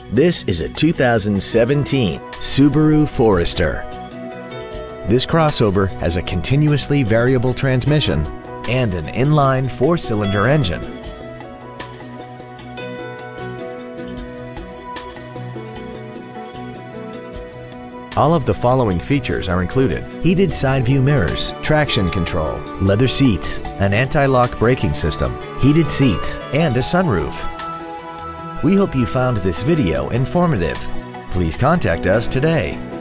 This is a 2017 Subaru Forester. This crossover has a continuously variable transmission and an inline four-cylinder engine. All of the following features are included: heated side view mirrors, traction control, leather seats, an anti-lock braking system, heated seats, and a sunroof. We hope you found this video informative. Please contact us today.